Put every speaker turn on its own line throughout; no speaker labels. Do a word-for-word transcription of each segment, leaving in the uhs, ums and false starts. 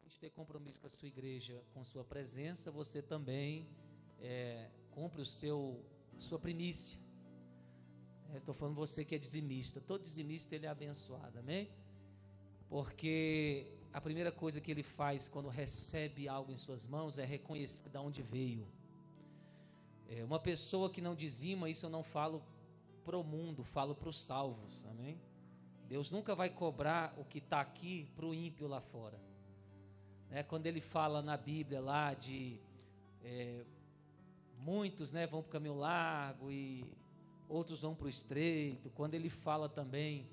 de ter compromisso com a sua igreja, com sua presença, você também é, cumpre o seu, a sua primícia. É, estou falando você que é dizimista. Todo dizimista ele é abençoado, amém? Porque a primeira coisa que ele faz quando recebe algo em suas mãos é reconhecer de onde veio. É, uma pessoa que não dizima, isso eu não falo para o mundo, falo para os salvos, amém? Deus nunca vai cobrar o que está aqui para o ímpio lá fora. É, quando ele fala na Bíblia lá de é, muitos, né, vão para o caminho largo e outros vão para o estreito, quando ele fala também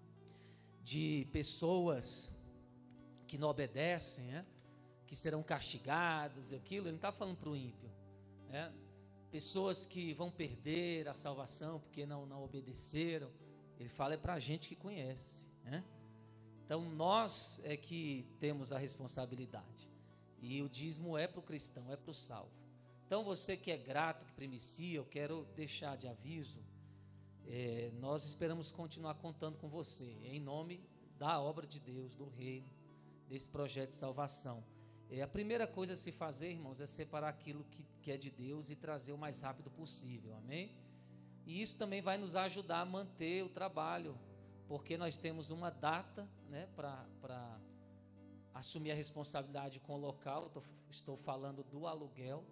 de pessoas que não obedecem, né, que serão castigados e aquilo, ele não está falando para o ímpio, né? Pessoas que vão perder a salvação porque não, não obedeceram, ele fala é para a gente que conhece, né? Então nós é que temos a responsabilidade, e o dízimo é para o cristão, é para o salvo. Então você que é grato, que primicia, eu quero deixar de aviso, é, nós esperamos continuar contando com você, em nome da obra de Deus, do reino, desse projeto de salvação. É, a primeira coisa a se fazer, irmãos, é separar aquilo que, que é de Deus e trazer o mais rápido possível, amém? E isso também vai nos ajudar a manter o trabalho, porque nós temos uma data, né, para assumir a responsabilidade com o local. Tô, estou falando do aluguel,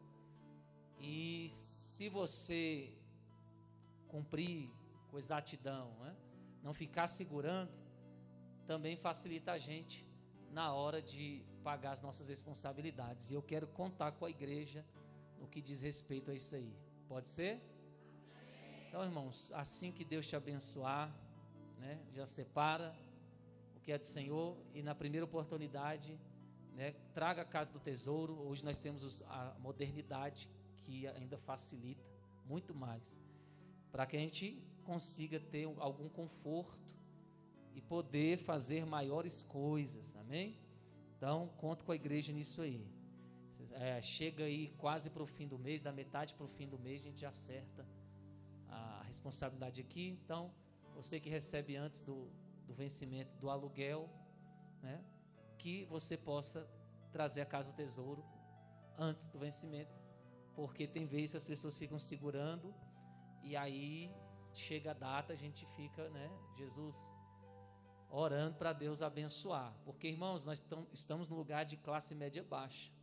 e se você cumprir com exatidão, né, não ficar segurando, também facilita a gente na hora de pagar as nossas responsabilidades. E eu quero contar com a igreja no que diz respeito a isso aí. Pode ser? Então, irmãos, assim que Deus te abençoar, né, já separa o que é do Senhor e na primeira oportunidade, né, traga a casa do tesouro. Hoje nós temos os, a modernidade que ainda facilita muito mais, para que a gente consiga ter algum conforto e poder fazer maiores coisas, amém? Então, conto com a igreja nisso aí. É, chega aí quase para o fim do mês, da metade para o fim do mês, a gente já acerta a responsabilidade aqui. Então, você que recebe antes do, do vencimento do aluguel, né, que você possa trazer a casa do tesouro antes do vencimento, porque tem vezes que as pessoas ficam segurando e aí chega a data, a gente fica, né, Jesus, orando para Deus abençoar, porque, irmãos, nós tam, estamos no lugar de classe média baixa.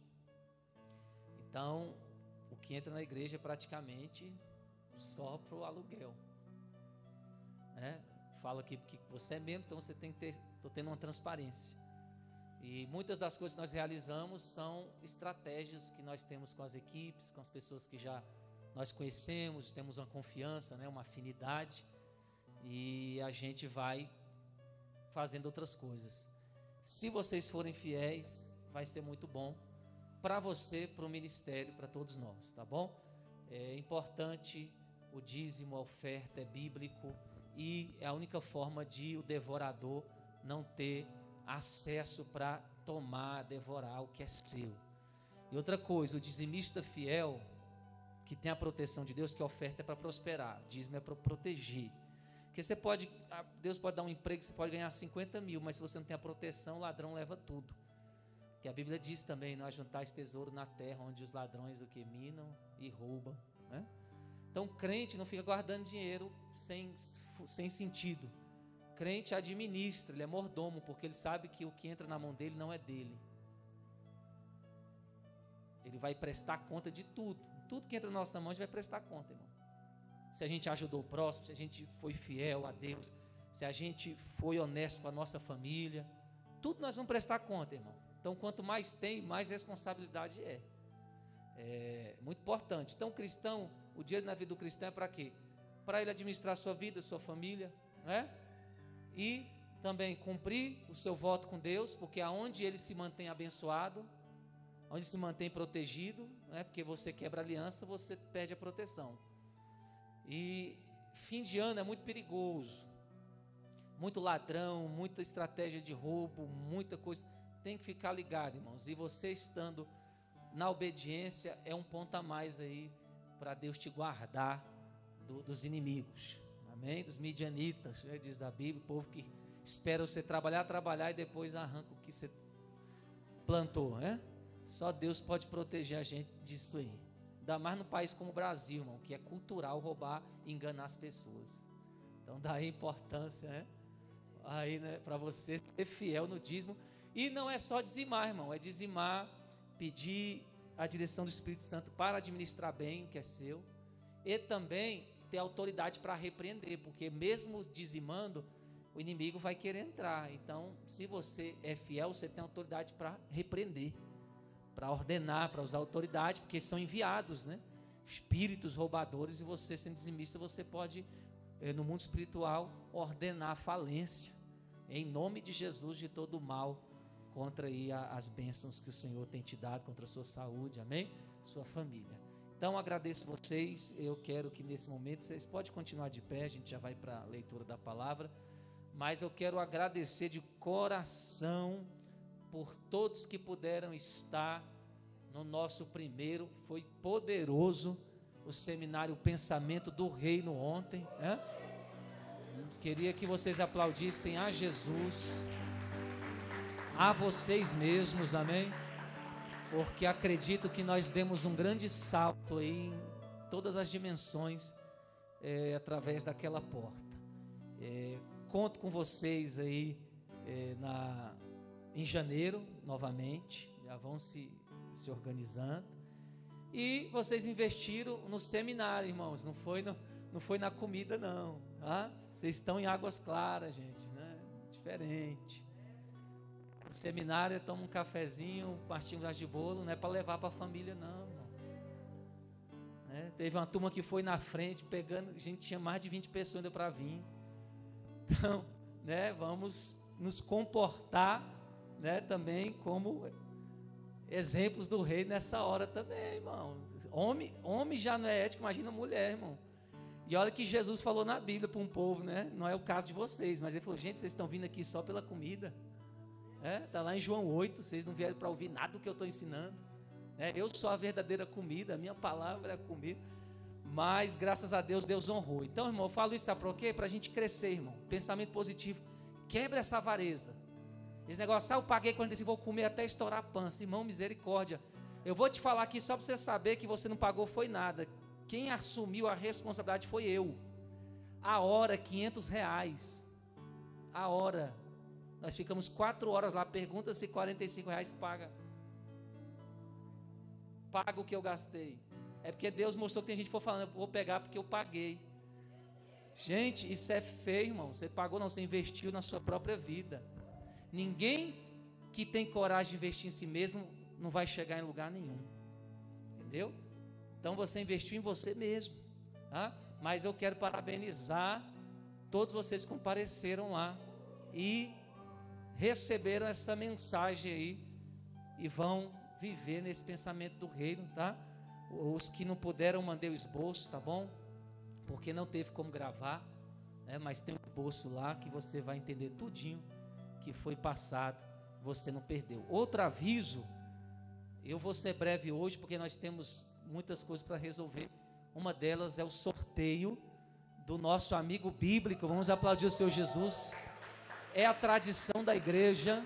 Então, o que entra na igreja é praticamente só para o aluguel, né? Fala aqui que você é membro, então você tem que ter, estou tendo uma transparência. E muitas das coisas que nós realizamos são estratégias que nós temos com as equipes, com as pessoas que já nós conhecemos, temos uma confiança, né, uma afinidade, e a gente vai fazendo outras coisas. Se vocês forem fiéis, vai ser muito bom para você, para o ministério, para todos nós, tá bom? É importante, o dízimo, a oferta é bíblico, e é a única forma de o devorador não ter acesso para tomar, devorar o que é seu. E outra coisa, o dizimista fiel, que tem a proteção de Deus, que a oferta é para prosperar, o dízimo é para proteger. Porque você pode, Deus pode dar um emprego, você pode ganhar cinquenta mil, mas se você não tem a proteção, o ladrão leva tudo. Porque a Bíblia diz também, não ajuntais tesouro na terra, onde os ladrões o que minam e roubam, né? Então, crente não fica guardando dinheiro sem, sem sentido. Crente administra, ele é mordomo, porque ele sabe que o que entra na mão dele não é dele. Ele vai prestar conta de tudo. Tudo que entra na nossa mão, a gente vai prestar conta, irmão. Se a gente ajudou o próximo, se a gente foi fiel a Deus, se a gente foi honesto com a nossa família, tudo nós vamos prestar conta, irmão. Então, quanto mais tem, mais responsabilidade é. É muito importante. Então, o cristão, o dinheiro na vida do cristão é para quê? Para ele administrar a sua vida, a sua família, né? E também cumprir o seu voto com Deus, porque aonde ele se mantém abençoado, onde se mantém protegido, né? Porque você quebra a aliança, você perde a proteção. E fim de ano é muito perigoso, muito ladrão, muita estratégia de roubo, muita coisa. Tem que ficar ligado, irmãos. E você estando na obediência é um ponto a mais aí para Deus te guardar do, dos inimigos, amém? Dos midianitas, né? Diz a Bíblia, o povo que espera você trabalhar, trabalhar e depois arranca o que você plantou, né? Só Deus pode proteger a gente disso aí. Ainda mais no país como o Brasil, irmão, que é cultural roubar e enganar as pessoas. Então daí a importância, né? Aí, né, para você ser fiel no dízimo. E não é só dizimar, irmão, é dizimar, pedir a direção do Espírito Santo para administrar bem o que é seu, e também ter autoridade para repreender, porque mesmo dizimando, o inimigo vai querer entrar. Então, se você é fiel, você tem autoridade para repreender, para ordenar, para usar autoridade, porque são enviados, né? Espíritos roubadores, e você, sendo dizimista, você pode, no mundo espiritual, ordenar a falência, em nome de Jesus, de todo o mal, contra aí as bênçãos que o Senhor tem te dado, contra a sua saúde, amém? Sua família. Então, agradeço vocês. Eu quero que nesse momento, vocês podem continuar de pé, a gente já vai para a leitura da palavra, mas eu quero agradecer de coração por todos que puderam estar no nosso primeiro, foi poderoso o seminário Pensamento do Reino ontem, né? Queria que vocês aplaudissem a Jesus, a vocês mesmos, amém? Porque acredito que nós demos um grande salto aí em todas as dimensões, é, através daquela porta. É, conto com vocês aí é, na, em janeiro, novamente, já vão se, se organizando. E vocês investiram no seminário, irmãos, não foi, no, não foi na comida, não, tá? Vocês estão em Águas Claras, gente, né? Diferente. O seminário, toma um cafezinho, um quartinho de bolo, não é para levar para a família, não, irmão. Né? Teve uma turma que foi na frente, pegando, a gente tinha mais de vinte pessoas ainda para vir. Então, né, vamos nos comportar, né, também como exemplos do rei nessa hora também, irmão. Homem, homem já não é ético, imagina mulher, irmão. E olha que Jesus falou na Bíblia para um povo, né? Não é o caso de vocês, mas ele falou: gente, vocês estão vindo aqui só pela comida. É, tá lá em João oito, vocês não vieram para ouvir nada do que eu estou ensinando. É, eu sou a verdadeira comida, a minha palavra é a comida. Mas graças a Deus, Deus honrou. Então, irmão, eu falo isso sabe por quê? Para a gente crescer, irmão. Pensamento positivo. Quebra essa avareza. Esse negócio, ah, eu paguei quarenta e cinco, vou comer até estourar a pança. Irmão, misericórdia. Eu vou te falar aqui só para você saber que você não pagou foi nada. Quem assumiu a responsabilidade foi eu. A hora, quinhentos reais. A hora. Nós ficamos quatro horas lá, pergunta se quarenta e cinco reais paga. Paga o que eu gastei. É porque Deus mostrou que tem gente que for falando, eu vou pegar porque eu paguei. Gente, isso é feio, irmão. Você pagou não, você investiu na sua própria vida. Ninguém que tem coragem de investir em si mesmo não vai chegar em lugar nenhum. Entendeu? Então você investiu em você mesmo, tá? Mas eu quero parabenizar todos vocês que compareceram lá e receberam essa mensagem aí e vão viver nesse pensamento do reino, tá? Os que não puderam, mandei o esboço, tá bom? Porque não teve como gravar, né? Mas tem um esboço lá que você vai entender tudinho que foi passado, você não perdeu. Outro aviso, eu vou ser breve hoje porque nós temos muitas coisas para resolver. Uma delas é o sorteio do nosso amigo bíblico. Vamos aplaudir o Senhor Jesus. É a tradição da igreja.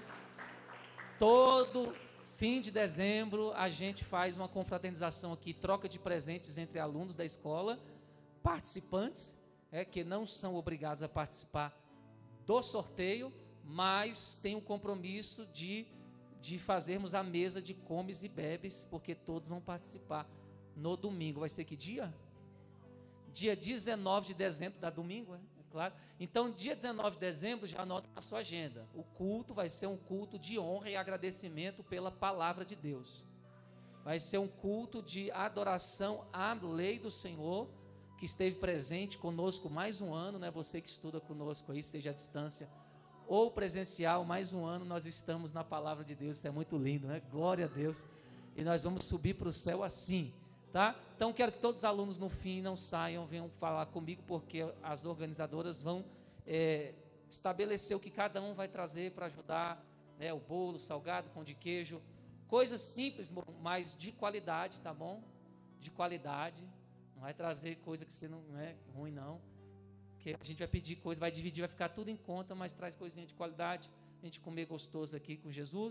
Todo fim de dezembro a gente faz uma confraternização aqui, troca de presentes entre alunos da escola, participantes, é, que não são obrigados a participar do sorteio, mas tem um compromisso de, de fazermos a mesa de comes e bebes, porque todos vão participar. No domingo, vai ser que dia? Dia dezenove de dezembro, dá domingo, é, é claro. Então, dia dezenove de dezembro, já anota na sua agenda. O culto vai ser um culto de honra e agradecimento pela palavra de Deus. Vai ser um culto de adoração à lei do Senhor, que esteve presente conosco mais um ano, né? Você que estuda conosco aí, seja à distância ou presencial, mais um ano nós estamos na palavra de Deus. Isso é muito lindo, né? Glória a Deus. E nós vamos subir para o céu assim. Tá? Então quero que todos os alunos no fim não saiam, venham falar comigo, porque as organizadoras vão é, estabelecer o que cada um vai trazer para ajudar, né? O bolo, salgado, pão de queijo, coisas simples, mas de qualidade, tá bom? De qualidade, não vai trazer coisa que você não, não é ruim não, porque a gente vai pedir coisa, vai dividir, vai ficar tudo em conta, mas traz coisinha de qualidade, a gente comer gostoso aqui com Jesus,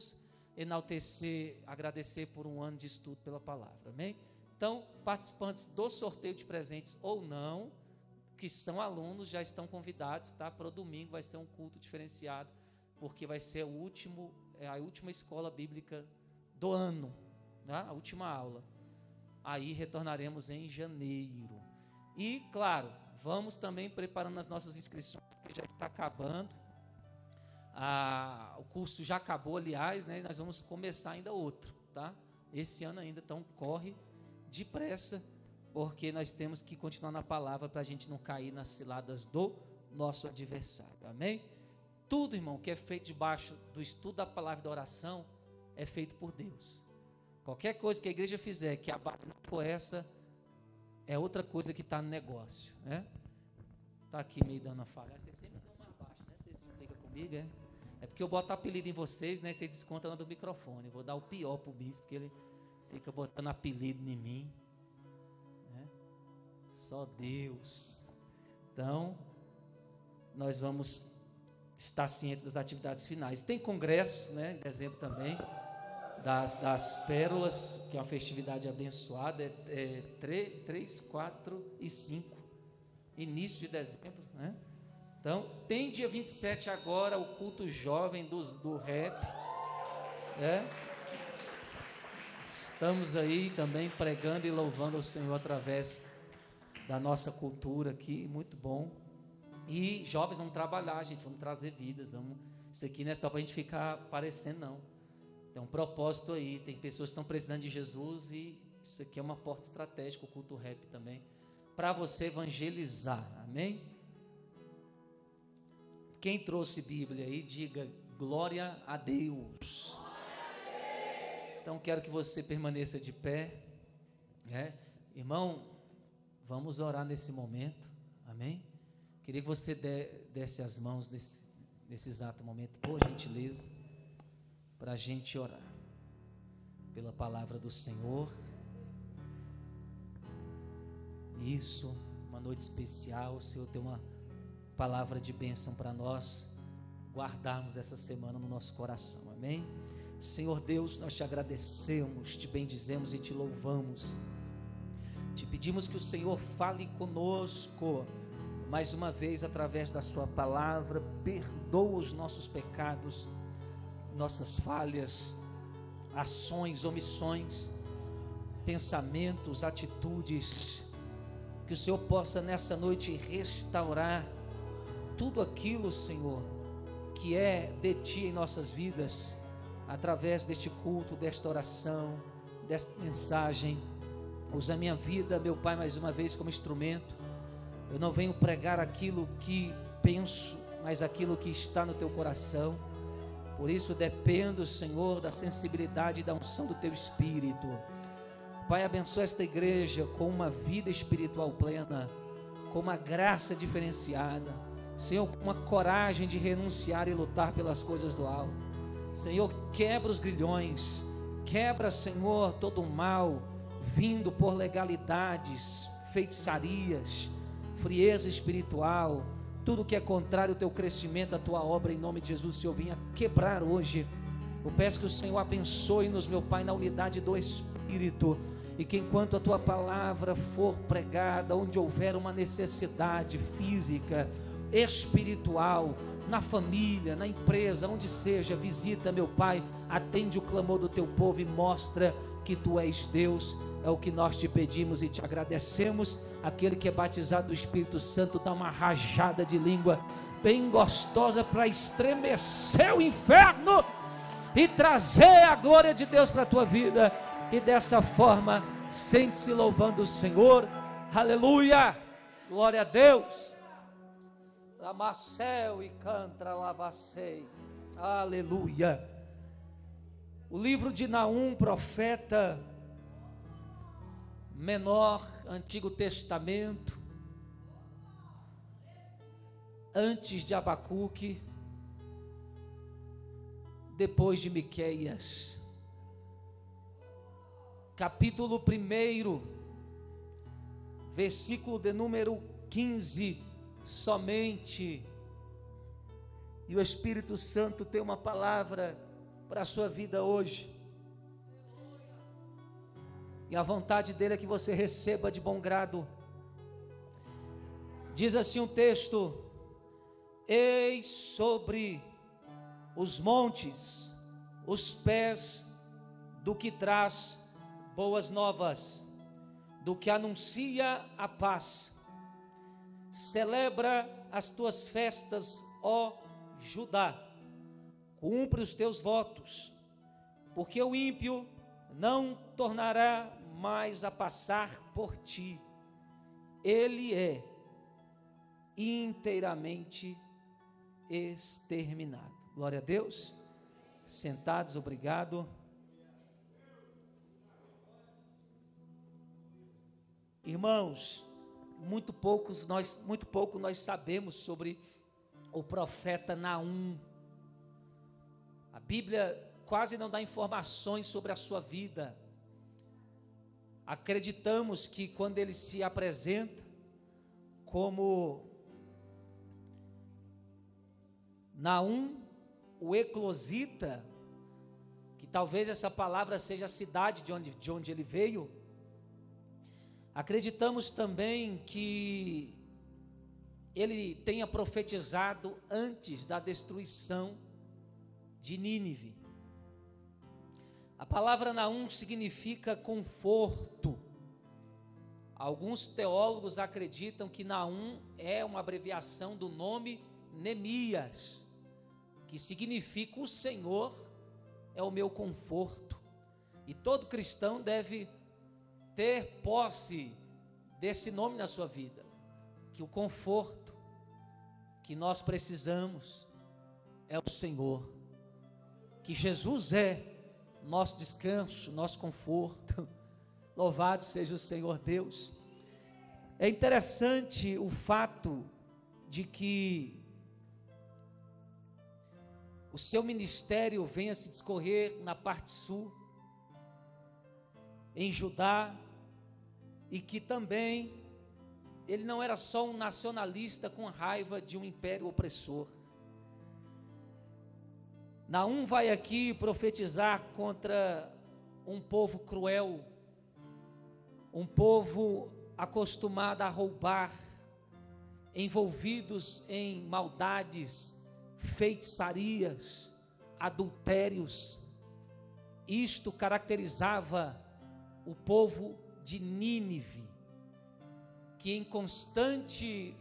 enaltecer, agradecer por um ano de estudo pela palavra, amém? Então, participantes do sorteio de presentes ou não, que são alunos, já estão convidados, tá? Para o domingo vai ser um culto diferenciado, porque vai ser o último, é a última escola bíblica do ano, tá? A última aula. Aí retornaremos em janeiro. E, claro, vamos também preparando as nossas inscrições, porque já está acabando. Ah, o curso já acabou, aliás, né? Nós vamos começar ainda outro, tá? Esse ano ainda, então corre depressa, porque nós temos que continuar na palavra para a gente não cair nas ciladas do nosso adversário, amém? Tudo, irmão, que é feito debaixo do estudo da palavra e da oração, é feito por Deus. Qualquer coisa que a igreja fizer, que a base não for essa, é outra coisa que está no negócio, né? Está aqui meio dando a falha. Vocês sempre dão mais baixo, né? Vocês implicam comigo, é? É porque eu boto apelido em vocês, né? Vocês descontam do microfone. Eu vou dar o pior pro bispo, porque ele fica botando apelido em mim, né? Só Deus. Então, nós vamos estar cientes das atividades finais. Tem congresso, né? Em dezembro também, das, das pérolas, que é uma festividade abençoada, é, é três, quatro e cinco, início de dezembro, né? Então, tem dia vinte e sete agora, o culto jovem do, do rap, né? Estamos aí também pregando e louvando o Senhor através da nossa cultura aqui, muito bom. E jovens, vamos trabalhar, gente, vamos trazer vidas, vamos... Isso aqui não é só para a gente ficar aparecendo, não. Tem um propósito aí, tem pessoas que estão precisando de Jesus e isso aqui é uma porta estratégica, o culto rap também, para você evangelizar, amém? Quem trouxe Bíblia aí, diga glória a Deus. Então quero que você permaneça de pé, né? Irmão, vamos orar nesse momento, amém? Queria que você desse as mãos nesse, nesse exato momento, por gentileza, para a gente orar pela palavra do Senhor. Isso, uma noite especial, o Senhor tem uma palavra de bênção para nós guardarmos essa semana no nosso coração, amém? Senhor Deus, nós te agradecemos, te bendizemos e te louvamos, te pedimos que o Senhor fale conosco, mais uma vez através da sua palavra, perdoa os nossos pecados, nossas falhas, ações, omissões, pensamentos, atitudes, que o Senhor possa nessa noite restaurar tudo aquilo, Senhor, que é de Ti em nossas vidas, através deste culto, desta oração, desta mensagem. Usa a minha vida, meu Pai, mais uma vez como instrumento. Eu não venho pregar aquilo que penso, mas aquilo que está no Teu coração. Por isso dependo, Senhor, da sensibilidade e da unção do Teu Espírito. Pai, abençoa esta igreja com uma vida espiritual plena, com uma graça diferenciada, Senhor, com uma coragem de renunciar e lutar pelas coisas do alto. Senhor, quebra os grilhões, quebra, Senhor, todo o mal vindo por legalidades, feitiçarias, frieza espiritual, tudo que é contrário ao teu crescimento, à tua obra, em nome de Jesus, Senhor, venha quebrar hoje. Eu peço que o Senhor abençoe-nos, meu Pai, na unidade do Espírito, e que enquanto a tua palavra for pregada, onde houver uma necessidade física, espiritual, na família, na empresa, onde seja, visita, meu Pai, atende o clamor do teu povo e mostra que tu és Deus. É o que nós te pedimos e te agradecemos. Aquele que é batizado do Espírito Santo, dá uma rajada de língua bem gostosa para estremecer o inferno e trazer a glória de Deus para a tua vida, e dessa forma sente-se louvando o Senhor. Aleluia, glória a Deus. Lamacel e cantra lavacei, aleluia. O livro de Naum, profeta menor, Antigo Testamento, antes de Abacuque, depois de Miqueias, capítulo primeiro, versículo de número quinze, somente, e o Espírito Santo tem uma palavra para a sua vida hoje. E a vontade dele é que você receba de bom grado. Diz assim um texto: eis sobre os montes os pés do que traz boas novas, do que anuncia a paz. Celebra as tuas festas, ó Judá, cumpre os teus votos, porque o ímpio não tornará mais a passar por ti, ele é inteiramente exterminado. Glória a Deus. Sentados, obrigado. Irmãos, muito poucos nós, muito pouco nós sabemos sobre o profeta Naum. A Bíblia quase não dá informações sobre a sua vida. Acreditamos que quando ele se apresenta como Naum, o eclosita, que talvez essa palavra seja a cidade de onde, de onde ele veio, acreditamos também que ele tenha profetizado antes da destruição de Nínive. A palavra Naum significa conforto. Alguns teólogos acreditam que Naum é uma abreviação do nome Neemias, que significa o Senhor é o meu conforto. E todo cristão deve ter posse desse nome na sua vida, que o conforto que nós precisamos é o Senhor, que Jesus é nosso descanso, nosso conforto. Louvado seja o Senhor Deus. É interessante o fato de que o seu ministério venha se discorrer na parte sul, em Judá, e que também ele não era só um nacionalista com raiva de um império opressor. Naum vai aqui profetizar contra um povo cruel, um povo acostumado a roubar, envolvidos em maldades, feitiçarias, adultérios. Isto caracterizava o povo de Nínive, que em constante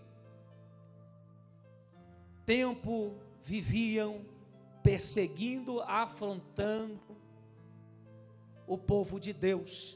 tempo viviam perseguindo, afrontando o povo de Deus.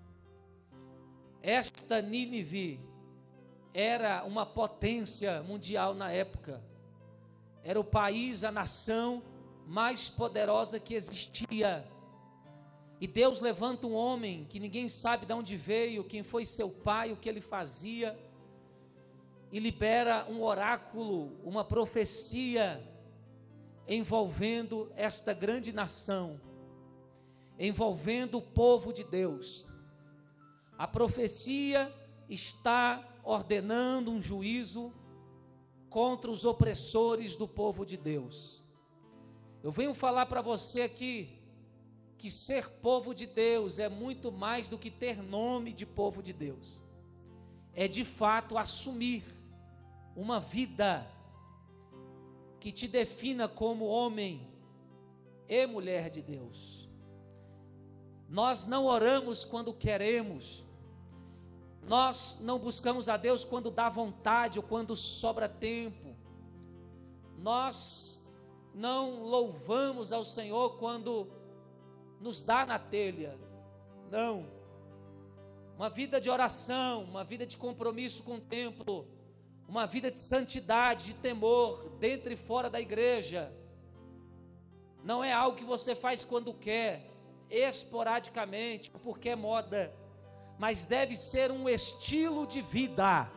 Esta Nínive era uma potência mundial na época, era o país, a nação mais poderosa que existia. E Deus levanta um homem que ninguém sabe de onde veio, quem foi seu pai, o que ele fazia, e libera um oráculo, uma profecia envolvendo esta grande nação, envolvendo o povo de Deus. A profecia está ordenando um juízo contra os opressores do povo de Deus. Eu venho falar para você aqui que ser povo de Deus é muito mais do que ter nome de povo de Deus. É de fato assumir uma vida que te defina como homem e mulher de Deus. Nós não oramos quando queremos, nós não buscamos a Deus quando dá vontade ou quando sobra tempo, nós não louvamos ao Senhor quando nos dá na telha. Não. Uma vida de oração, uma vida de compromisso com o templo, uma vida de santidade, de temor, dentro e fora da igreja, não é algo que você faz quando quer, esporadicamente, porque é moda, mas deve ser um estilo de vida.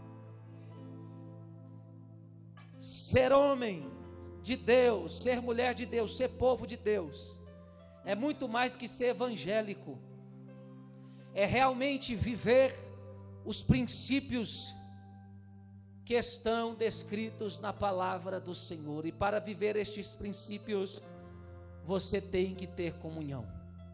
Ser homem de Deus, ser mulher de Deus, ser povo de Deus, é muito mais do que ser evangélico, é realmente viver os princípios que estão descritos na palavra do Senhor. E para viver estes princípios, você tem que ter comunhão.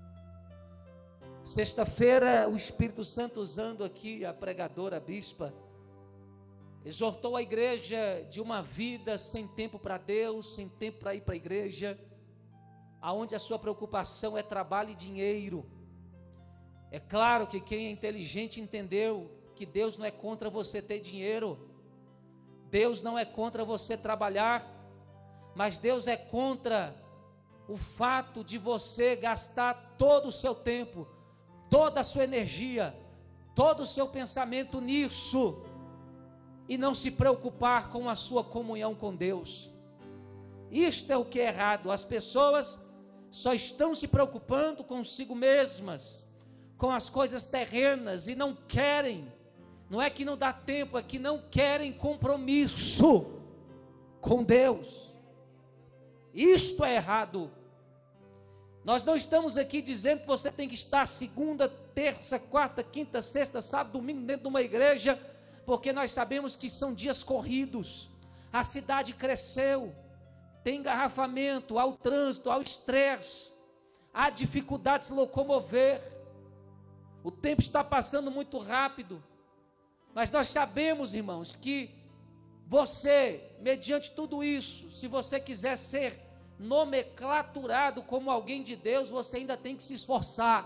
Sexta-feira, o Espírito Santo, usando aqui a pregadora, a bispa, exortou a igreja de uma vida sem tempo para Deus, sem tempo para ir para a igreja, aonde a sua preocupação é trabalho e dinheiro. É claro que quem é inteligente entendeu que Deus não é contra você ter dinheiro, Deus não é contra você trabalhar, mas Deus é contra o fato de você gastar todo o seu tempo, toda a sua energia, todo o seu pensamento nisso, e não se preocupar com a sua comunhão com Deus. Isto é o que é errado. As pessoas só estão se preocupando consigo mesmas, com as coisas terrenas, e não querem, não é que não dá tempo, é que não querem compromisso com Deus. Isto é errado. Nós não estamos aqui dizendo que você tem que estar segunda, terça, quarta, quinta, sexta, sábado, domingo dentro de uma igreja, porque nós sabemos que são dias corridos, a cidade cresceu, tem engarrafamento, há o trânsito, há o estresse, há dificuldade de se locomover, o tempo está passando muito rápido, mas nós sabemos, irmãos, que você, mediante tudo isso, se você quiser ser nomenclaturado como alguém de Deus, você ainda tem que se esforçar.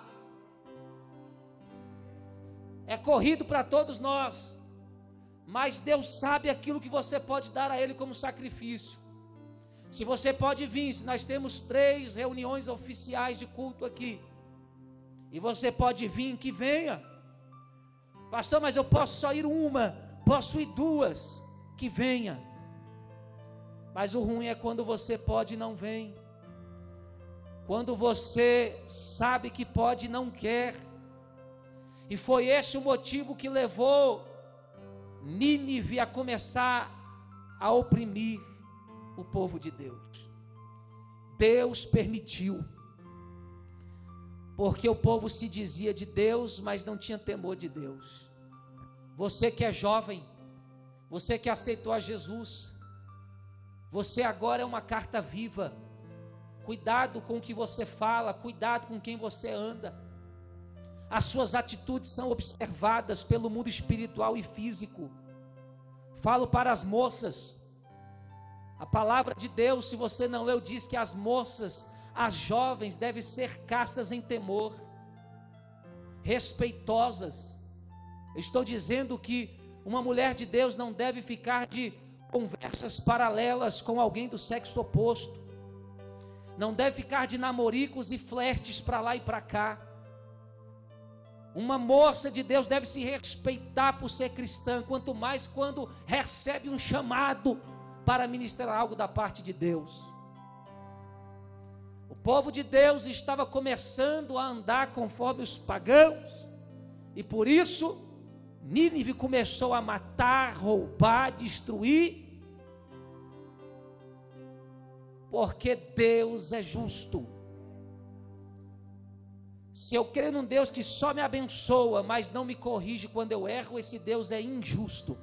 É corrido para todos nós, mas Deus sabe aquilo que você pode dar a Ele como sacrifício. Se você pode vir, se nós temos três reuniões oficiais de culto aqui, e você pode vir, que venha. Pastor, mas eu posso só ir uma, posso ir duas, que venha. Mas o ruim é quando você pode e não vem, quando você sabe que pode e não quer. E foi esse o motivo que levou Nínive a começar a oprimir o povo de Deus. Deus permitiu, porque o povo se dizia de Deus, mas não tinha temor de Deus. Você que é jovem, você que aceitou a Jesus, você agora é uma carta viva. Cuidado com o que você fala, cuidado com quem você anda. As suas atitudes são observadas pelo mundo espiritual e físico. Falo para as moças. A palavra de Deus, se você não leu, diz que as moças, as jovens devem ser castas em temor, respeitosas. Eu estou dizendo que uma mulher de Deus não deve ficar de conversas paralelas com alguém do sexo oposto, não deve ficar de namoricos e flertes para lá e para cá. Uma moça de Deus deve se respeitar por ser cristã, quanto mais quando recebe um chamado para ministrar algo da parte de Deus. O povo de Deus estava começando a andar conforme os pagãos, e por isso Nínive começou a matar, roubar, destruir, porque Deus é justo. Se eu creio num Deus que só me abençoa, mas não me corrige quando eu erro, esse Deus é injusto.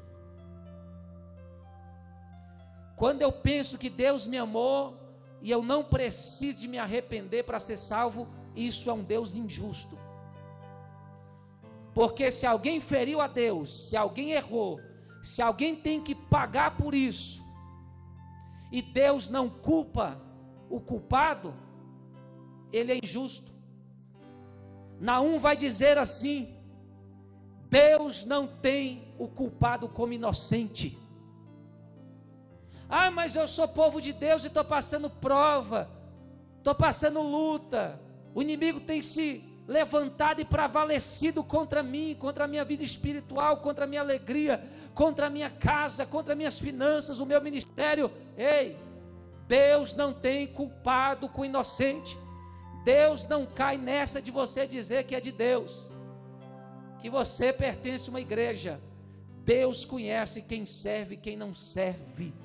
Quando eu penso que Deus me amou e eu não preciso de me arrepender para ser salvo, isso é um Deus injusto. Porque se alguém feriu a Deus, se alguém errou, se alguém tem que pagar por isso, e Deus não culpa o culpado, ele é injusto. Naum vai dizer assim: Deus não tem o culpado como inocente. Ah, mas eu sou povo de Deus e estou passando prova, estou passando luta, o inimigo tem se levantado e prevalecido contra mim, contra a minha vida espiritual, contra a minha alegria, contra a minha casa, contra minhas finanças, o meu ministério. Ei, Deus não tem culpado com inocente. Deus não cai nessa de você dizer que é de Deus, que você pertence a uma igreja. Deus conhece quem serve e quem não serve.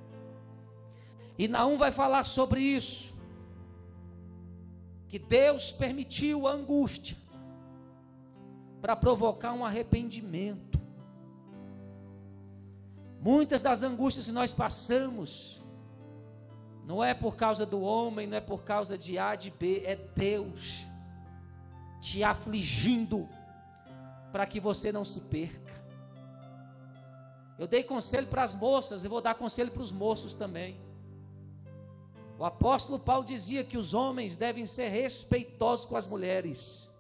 E Naum vai falar sobre isso, que Deus permitiu a angústia para provocar um arrependimento. Muitas das angústias que nós passamos Não é por causa do homem, não é por causa de A, de B, é Deus te afligindo para que você não se perca. Eu dei conselho para as moças, eu vou dar conselho para os moços também. O apóstolo Paulo dizia que os homens devem ser respeitosos com as mulheres,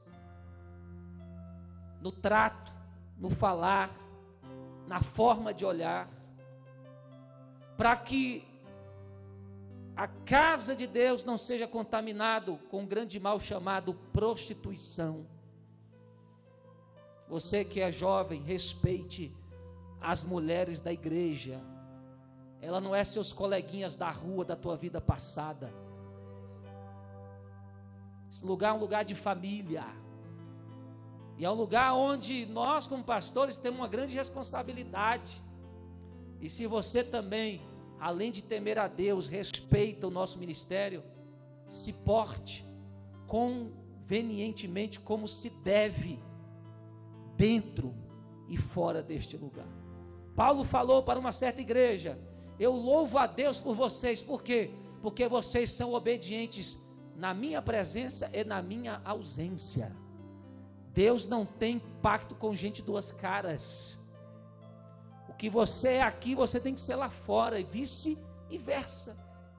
no trato, no falar, na forma de olhar, para que a casa de Deus não seja contaminado com um grande mal chamado prostituição. Você que é jovem, respeite as mulheres da igreja. Ela não é seus coleguinhas da rua da tua vida passada. Esse lugar é um lugar de família. E é um lugar onde nós, como pastores, temos uma grande responsabilidade. E se você também, além de temer a Deus, respeita o nosso ministério, se porte convenientemente como se deve, dentro e fora deste lugar. Paulo falou para uma certa igreja: eu louvo a Deus por vocês. Por quê? Porque vocês são obedientes na minha presença e na minha ausência. Deus não tem pacto com gente duas caras. O que você é aqui, você tem que ser lá fora, e vice-versa.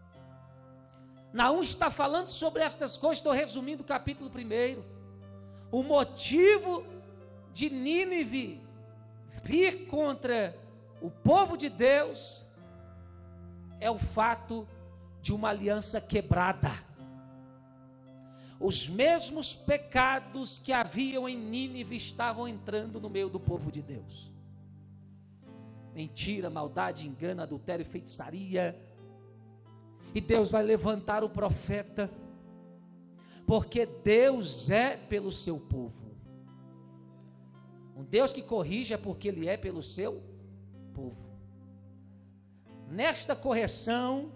Naum está falando sobre estas coisas. Estou resumindo o capítulo primeiro. O motivo de Nínive vir contra o povo de Deus é o fato de uma aliança quebrada. Os mesmos pecados que haviam em Nínive estavam entrando no meio do povo de Deus. Mentira, maldade, engano, adultério, feitiçaria. E Deus vai levantar o profeta, porque Deus é pelo seu povo. Um Deus que corrige é porque Ele é pelo seu povo. Nesta correção,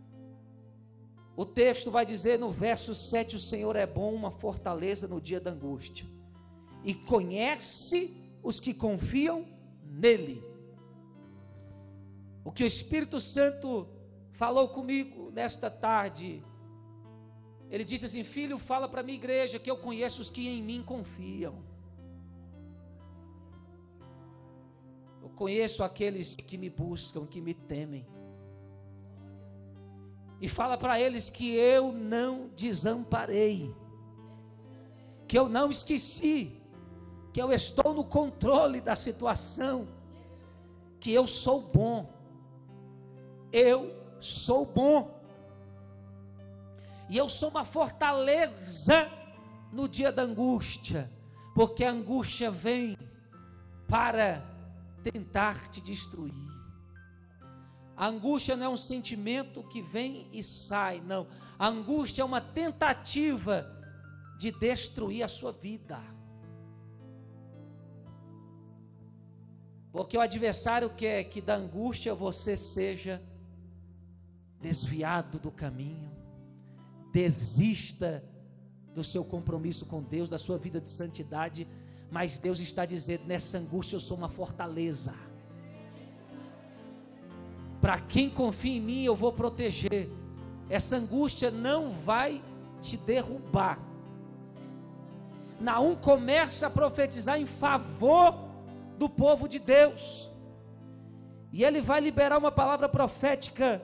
o texto vai dizer no verso sete: o Senhor é bom, uma fortaleza no dia da angústia, e conhece os que confiam nele. O que o Espírito Santo falou comigo nesta tarde, ele disse assim: filho, fala para a minha igreja que eu conheço os que em mim confiam. Eu conheço aqueles que me buscam, que me temem. E fala para eles que eu não desamparei, que eu não esqueci, que eu estou no controle da situação, que eu sou bom, eu sou bom, e eu sou uma fortaleza no dia da angústia, porque a angústia vem para tentar te destruir. A angústia não é um sentimento que vem e sai, não. A angústia é uma tentativa de destruir a sua vida. Porque o adversário quer que da angústia você seja desviado do caminho, desista do seu compromisso com Deus, da sua vida de santidade. Mas Deus está dizendo: nessa angústia eu sou uma fortaleza. Para quem confia em mim, eu vou proteger. Essa angústia não vai te derrubar. Naum começa a profetizar em favor do povo de Deus, e ele vai liberar uma palavra profética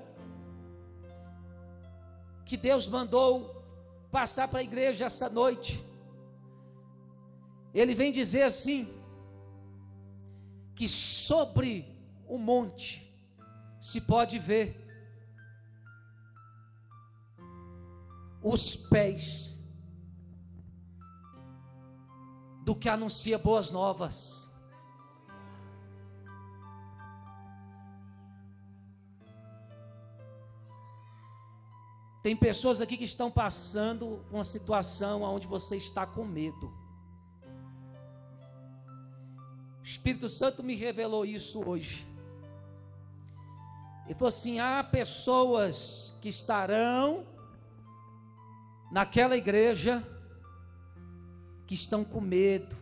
que Deus mandou passar para a igreja essa noite. Ele vem dizer assim, que sobre o monte se pode ver os pés do que anuncia boas novas. Tem pessoas aqui que estão passando uma situação onde você está com medo. O Espírito Santo me revelou isso hoje. Ele falou assim: há pessoas que estarão naquela igreja que estão com medo,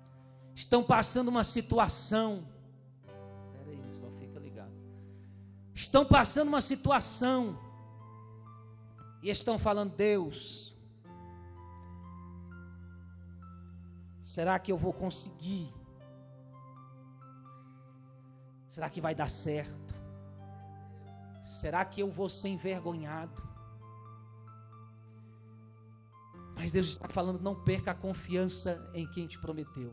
estão passando uma situação, peraí, só fica ligado, estão passando uma situação e estão falando: Deus, será que eu vou conseguir? Será que vai dar certo? Será que eu vou ser envergonhado? Mas Deus está falando: não perca a confiança em quem te prometeu.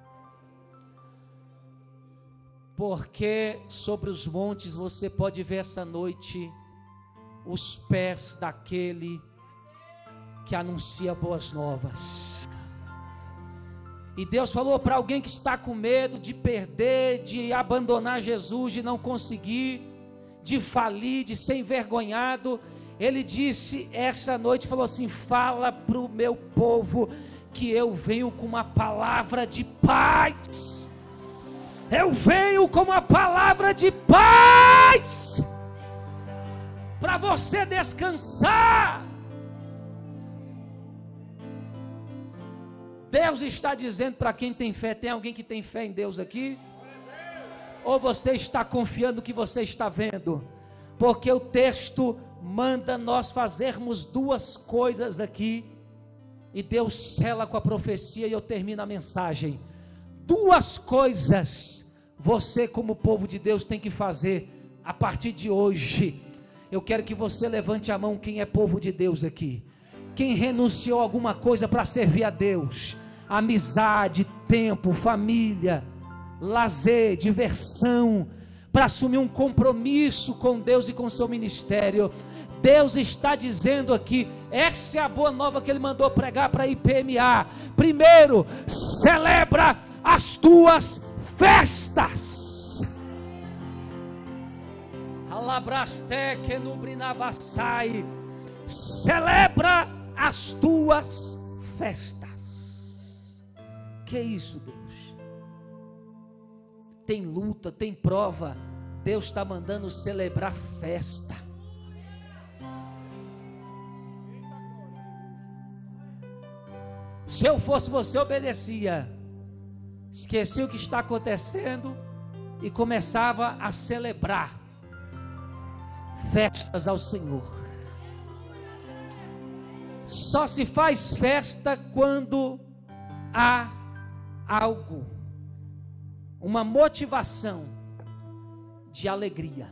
Porque sobre os montes você pode ver essa noite os pés daquele que anuncia boas novas. E Deus falou para alguém que está com medo de perder, de abandonar Jesus, de não conseguir, de falir, de ser envergonhado. Ele disse essa noite, falou assim: fala para o meu povo que eu venho com uma palavra de paz. Eu venho com uma palavra de paz para você descansar. Deus está dizendo para quem tem fé. Tem alguém que tem fé em Deus aqui? Ou você está confiando no que você está vendo? Porque o texto manda nós fazermos duas coisas aqui, e Deus sela com a profecia, e eu termino a mensagem. Duas coisas você, como povo de Deus, tem que fazer a partir de hoje. Eu quero que você levante a mão, quem é povo de Deus aqui, quem renunciou a alguma coisa para servir a Deus, amizade, tempo, família, lazer, diversão, para assumir um compromisso com Deus e com seu ministério. Deus está dizendo aqui, essa é a boa nova que Ele mandou pregar para a I P M A. Primeiro, celebra as tuas festas. Alabraste que nubrinavassai. Celebra as tuas festas. Que é isso, Deus? Tem luta, tem prova. Deus está mandando celebrar festa. Se eu fosse você, obedecia, esquecia o que está acontecendo e começava a celebrar festas ao Senhor. Só se faz festa quando há algo, uma motivação de alegria.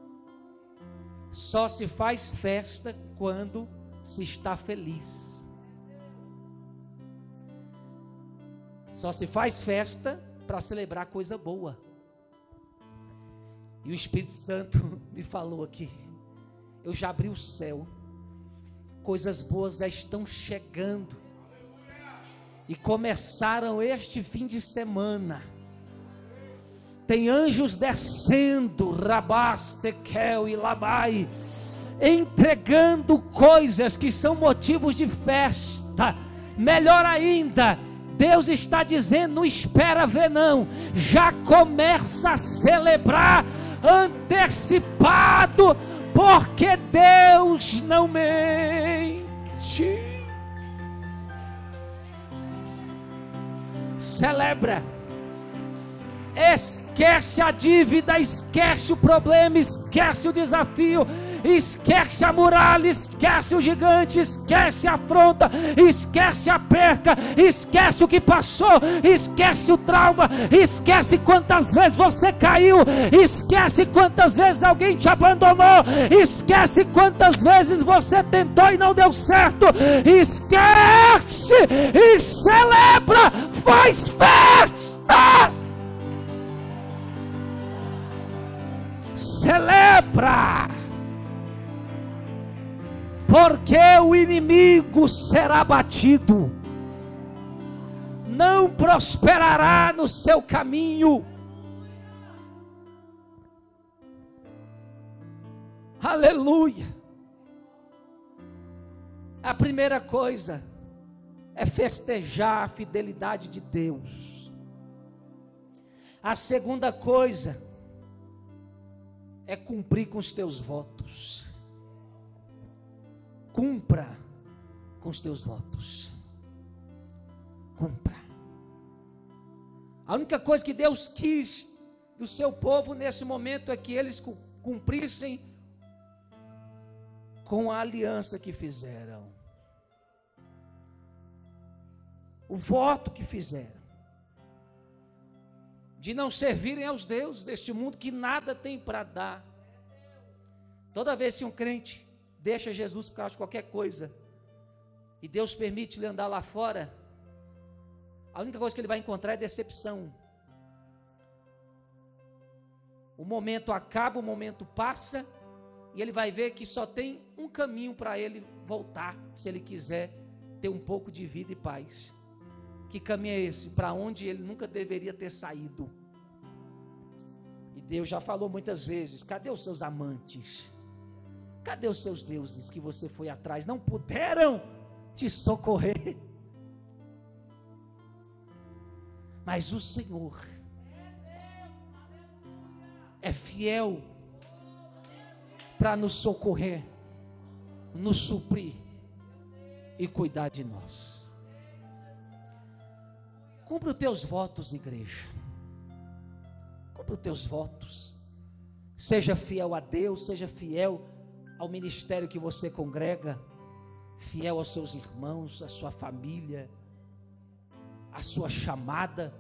Só se faz festa quando se está feliz. Só se faz festa para celebrar coisa boa. E o Espírito Santo me falou aqui, eu já abri o céu, coisas boas já estão chegando, e começaram este fim de semana. Tem anjos descendo, Rabás, Tekel e Labai, entregando coisas que são motivos de festa. Melhor ainda, Deus está dizendo: não espera ver não, já começa a celebrar antecipado, porque Deus não mente. Celebra. Esquece a dívida, esquece o problema, esquece o desafio, esquece a muralha, esquece o gigante, esquece a afronta, esquece a perca, esquece o que passou, esquece o trauma, esquece quantas vezes você caiu, esquece quantas vezes alguém te abandonou, esquece quantas vezes você tentou e não deu certo. Esquece e celebra, faz festa. Celebra, porque o inimigo será batido, não prosperará no seu caminho. Aleluia. A primeira coisa é festejar a fidelidade de Deus. A segunda coisa é cumprir com os teus votos. Cumpra com os teus votos. Cumpra. A única coisa que Deus quis do seu povo nesse momento é que eles cumprissem com a aliança que fizeram, o voto que fizeram, de não servirem aos deuses deste mundo que nada tem para dar. Toda vez que um crente deixa Jesus por causa de qualquer coisa, e Deus permite ele andar lá fora, a única coisa que ele vai encontrar é decepção. O momento acaba, o momento passa, e ele vai ver que só tem um caminho para ele voltar, se ele quiser ter um pouco de vida e paz. Que caminho é esse? Para onde ele nunca deveria ter saído. E Deus já falou muitas vezes: cadê os seus amantes? Cadê os seus deuses que você foi atrás? Não puderam te socorrer. Mas o Senhor é fiel para nos socorrer, nos suprir e cuidar de nós. Cumpre os teus votos, igreja. Cumpre os teus votos. Seja fiel a Deus, seja fiel ao ministério que você congrega, fiel aos seus irmãos, à sua família, à sua chamada.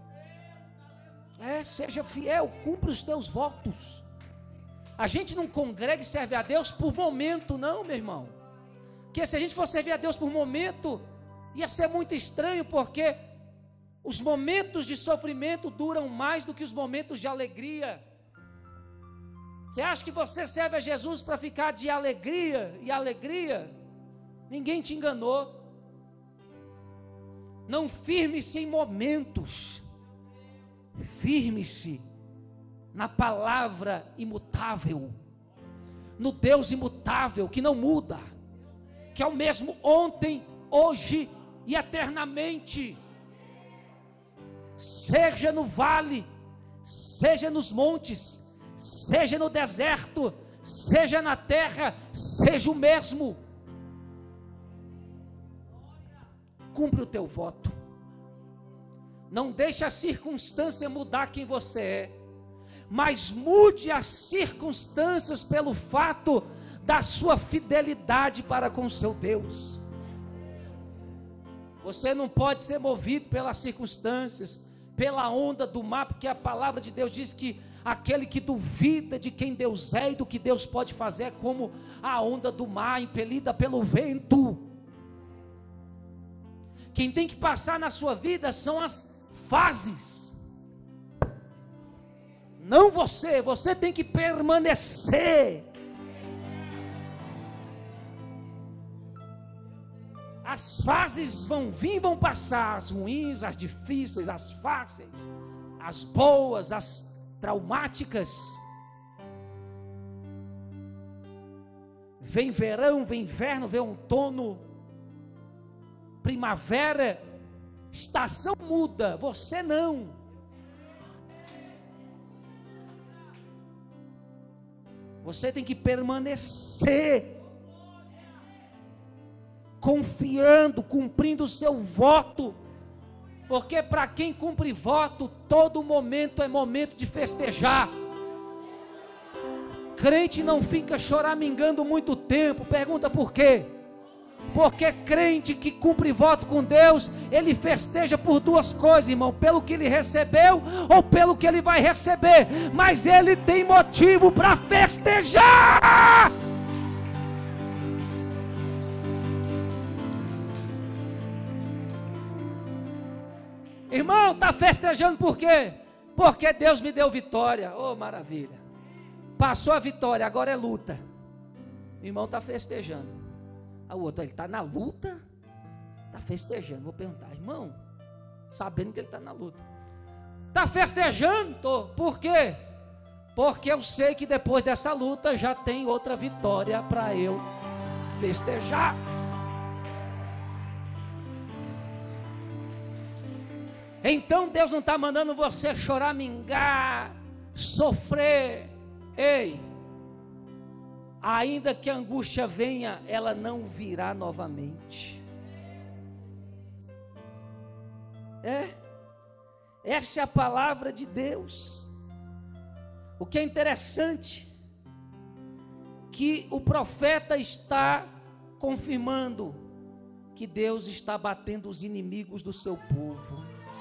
É, seja fiel, cumpre os teus votos. A gente não congrega e serve a Deus por momento, não, meu irmão. Porque se a gente for servir a Deus por momento, ia ser muito estranho, porque os momentos de sofrimento duram mais do que os momentos de alegria. Você acha que você serve a Jesus para ficar de alegria e alegria? Ninguém te enganou. Não firme-se em momentos, firme-se na palavra imutável, no Deus imutável que não muda, que é o mesmo ontem, hoje e eternamente. Seja no vale, seja nos montes, seja no deserto, seja na terra, seja o mesmo. Cumpre o teu voto. Não deixe a circunstância mudar quem você é, mas mude as circunstâncias pelo fato da sua fidelidade para com o seu Deus. Você não pode ser movido pelas circunstâncias, pela onda do mar, porque a palavra de Deus diz que aquele que duvida de quem Deus é e do que Deus pode fazer é como a onda do mar impelida pelo vento. Quem tem que passar na sua vida são as fases, não você. Você tem que permanecer. As fases vão vir e vão passar, as ruins, as difíceis, as fáceis, as boas, as traumáticas. Vem verão, vem inverno, vem outono, primavera, estação muda, você não. Você tem que permanecer confiando, cumprindo o seu voto, porque para quem cumpre voto, todo momento é momento de festejar. Crente não fica choramingando muito tempo. Pergunta por quê? Porque crente que cumpre voto com Deus, ele festeja por duas coisas, irmão: pelo que ele recebeu ou pelo que ele vai receber, mas ele tem motivo para festejar. Irmão, está festejando por quê? Porque Deus me deu vitória. Oh, maravilha. Passou a vitória, agora é luta. O irmão está festejando. O outro, ele está na luta, está festejando. Vou perguntar: irmão, sabendo que ele está na luta, está festejando? Tô. Por quê? Porque eu sei que depois dessa luta já tem outra vitória para eu festejar. Então Deus não está mandando você choramingar, sofrer. Ei, ainda que a angústia venha, ela não virá novamente. É, essa é a palavra de Deus. O que é interessante que o profeta está confirmando que Deus está batendo os inimigos do seu povo.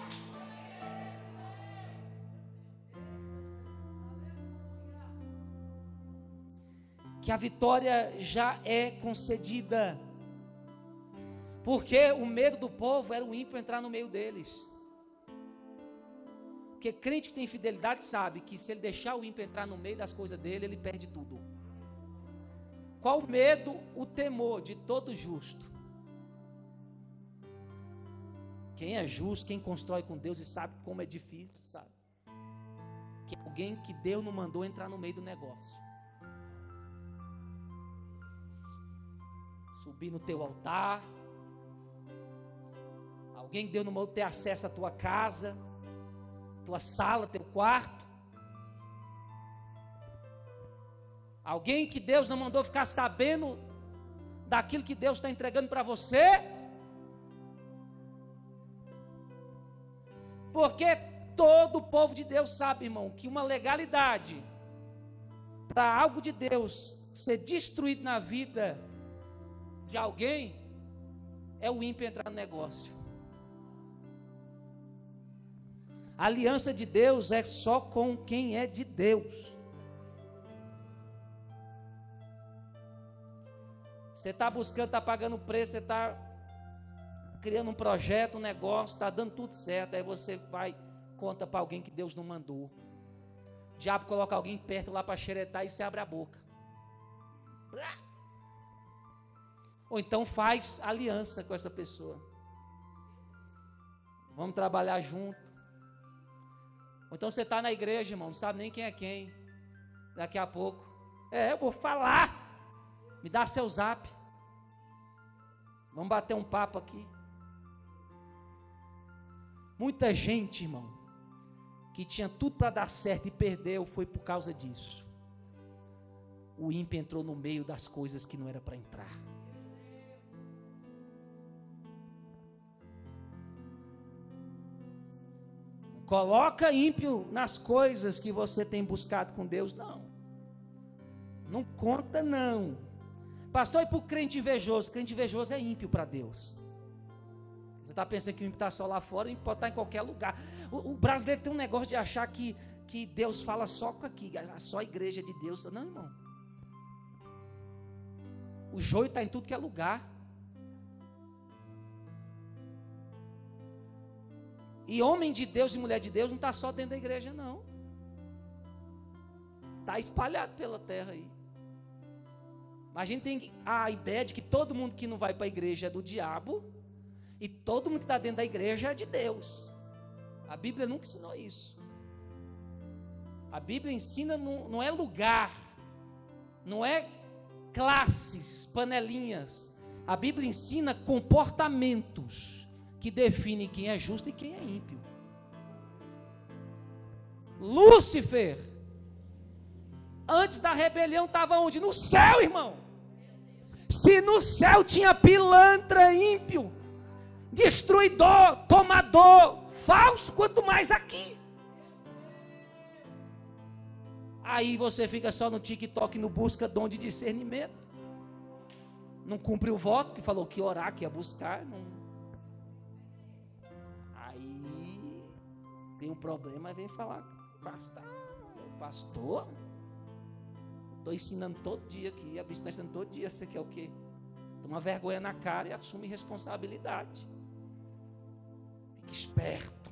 Que a vitória já é concedida. Porque o medo do povo era o ímpio entrar no meio deles. Porque crente que tem fidelidade sabe que se ele deixar o ímpio entrar no meio das coisas dele, ele perde tudo. Qual o medo? O temor de todo justo. Quem é justo, quem constrói com Deus e sabe como é difícil, sabe? Que é alguém que Deus não mandou entrar no meio do negócio. Subir no teu altar. Alguém que Deus não mandou ter acesso à tua casa, tua sala, teu quarto. Alguém que Deus não mandou ficar sabendo daquilo que Deus está entregando para você. Porque todo o povo de Deus sabe, irmão, que uma legalidade para algo de Deus ser destruído na vida de alguém é o ímpio entrar no negócio. A aliança de Deus é só com quem é de Deus. Você está buscando, está pagando preço, você está criando um projeto, um negócio, está dando tudo certo, aí você vai, conta para alguém que Deus não mandou. O diabo coloca alguém perto lá para xeretar e você abre a boca. Ou então faz aliança com essa pessoa. Vamos trabalhar junto. Ou então você está na igreja, irmão, não sabe nem quem é quem. Daqui a pouco, é, eu vou falar. Me dá seu zap. Vamos bater um papo aqui. Muita gente, irmão, que tinha tudo para dar certo e perdeu, foi por causa disso. O ímpio entrou no meio das coisas que não era para entrar. Coloca ímpio nas coisas que você tem buscado com Deus, não. Não conta, não. Pastor, e para o crente invejoso? Crente invejoso é ímpio para Deus. Você está pensando que o ímpio está só lá fora, o ímpio pode estar em qualquer lugar. O, o brasileiro tem um negócio de achar que, que Deus fala só com aqui, só a igreja de Deus. Não, irmão. O joio está em tudo que é lugar. E homem de Deus e mulher de Deus não está só dentro da igreja, não. Está espalhado pela terra aí. Mas a gente tem a ideia de que todo mundo que não vai para a igreja é do diabo e todo mundo que está dentro da igreja é de Deus. A Bíblia nunca ensinou isso. A Bíblia ensina, não, não é lugar, não é classes, panelinhas. A Bíblia ensina comportamentos que definem quem é justo e quem é ímpio. Lúcifer, antes da rebelião, estava onde? No céu, irmão. Se no céu tinha pilantra, ímpio, destruidor, tomador, falso, quanto mais aqui. Aí você fica só no TikTok, no busca dom de discernimento. Não cumpre o voto, que falou que orar, que ia buscar. Não. Aí tem um problema, vem falar, pastor, pastor, estou ensinando todo dia aqui, a bispo está ensinando todo dia, você quer o quê? Toma vergonha na cara e assume responsabilidade. Fique esperto.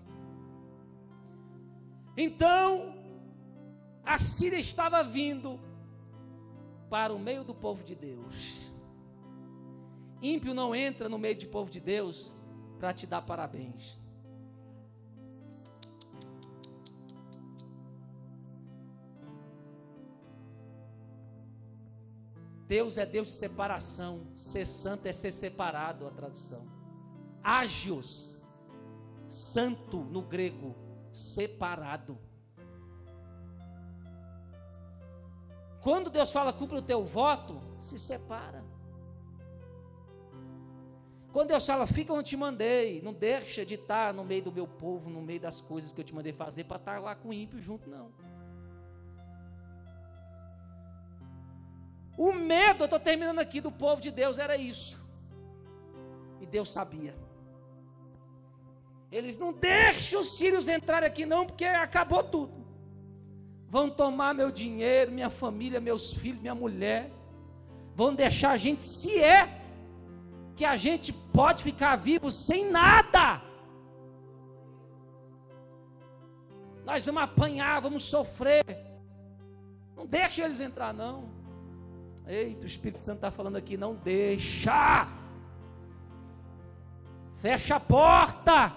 Então, a Síria estava vindo para o meio do povo de Deus. Ímpio não entra no meio do povo de Deus para te dar parabéns. Deus é Deus de separação. Ser santo é ser separado, a tradução. Ágios, santo no grego, separado. Quando Deus fala, cumpre o teu voto, se separa. Quando Deus fala, fica onde eu te mandei, não deixa de estar no meio do meu povo, no meio das coisas que eu te mandei fazer, para estar lá com o ímpio junto, não. O medo, eu estou terminando aqui, do povo de Deus era isso. E Deus sabia. Eles não deixam os sírios entrarem aqui não, porque acabou tudo. Vão tomar meu dinheiro, minha família, meus filhos, minha mulher. Vão deixar a gente, se é que a gente pode ficar vivo sem nada. Nós vamos apanhar, vamos sofrer. Não deixa eles entrar não. Eita, o Espírito Santo está falando aqui, não deixa. Fecha a porta.